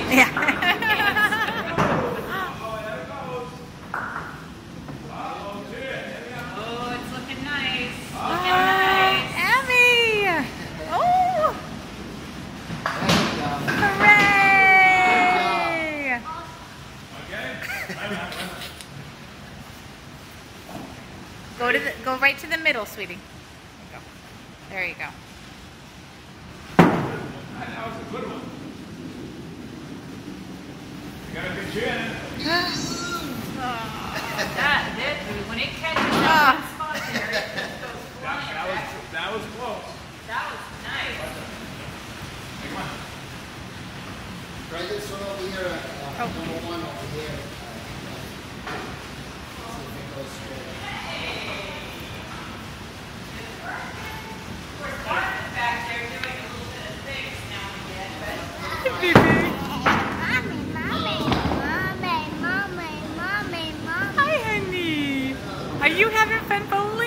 Oh, it's looking nice. Abby! Oh! Hooray! Go right to the middle, sweetie. There you go. That was a good one. You got a good chin. When it catches that one spot there, it just goes flying back. That was close. That was nice. Come on. Try this one over here, number one over here. See if it goes straight. Of course, Martha's back there doing a little bit of things now and again, but Hi, honey. Are you having fun bowling?